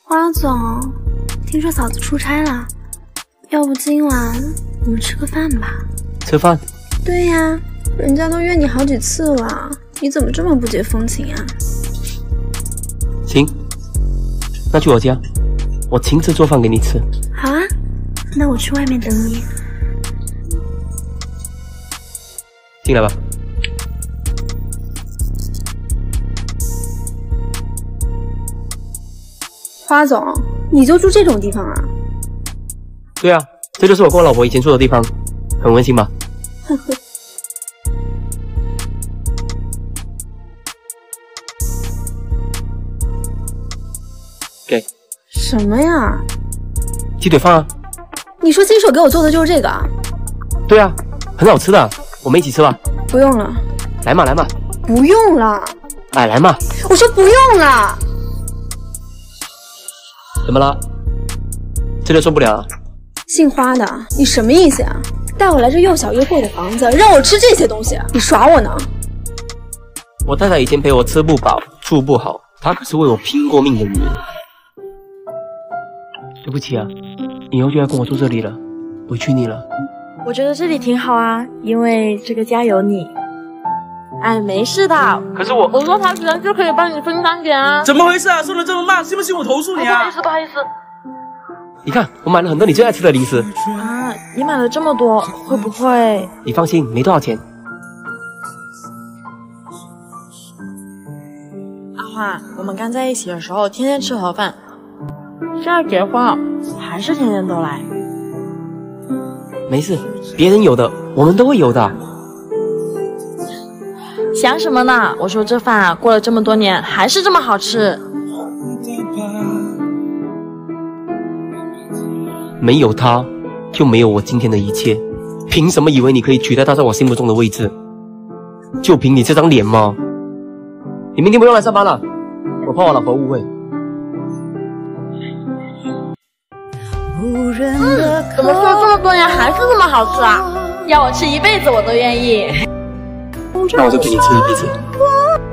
花总，听说嫂子出差了，要不今晚我们吃个饭吧？ 吃饭？ 对呀，人家都约你好几次了，你怎么这么不解风情啊？ 行，那去我家，我亲自做饭给你吃。 好啊，那我去外面等你。 进来吧。 花总，你就住这种地方啊？ 对啊，这就是我跟我老婆以前住的地方，很温馨吧？ 呵呵。 给。 什么呀？ 鸡腿饭啊。 你说亲手给我做的就是这个啊？ 对啊，很好吃的，我们一起吃吧。 不用了。 来嘛来嘛。 不用了。 哎，来嘛。 我说不用了。 怎么了？这就受不了了？ 姓花的，你什么意思呀？带我来这又小又贵的房子，让我吃这些东西，你耍我呢？ 我太太以前陪我吃不饱住不好，她可是为我拼过命的女人。对不起啊，以后就要跟我住这里了，委屈你了。 我觉得这里挺好啊，因为这个家有你。哎，没事的。 可是我说他居然就可以帮你分担点啊？ 怎么回事啊？说的这么慢，信不信我投诉你啊？ 不好意思。 你看，我买了很多你最爱吃的零食啊！你买了这么多，会不会？ 你放心，没多少钱。 阿花，我们刚在一起的时候，天天吃盒饭，现在结婚了，还是天天都来。 没事，别人有的，我们都会有的。 想什么呢？我说这饭啊，过了这么多年，还是这么好吃。 没有他，就没有我今天的一切。凭什么以为你可以取代他在我心目中的位置？就凭你这张脸吗？你明天不用来上班了，我怕我老婆误会。 怎么说这么多年还是这么好吃啊？要我吃一辈子我都愿意。 那我就陪你吃一辈子。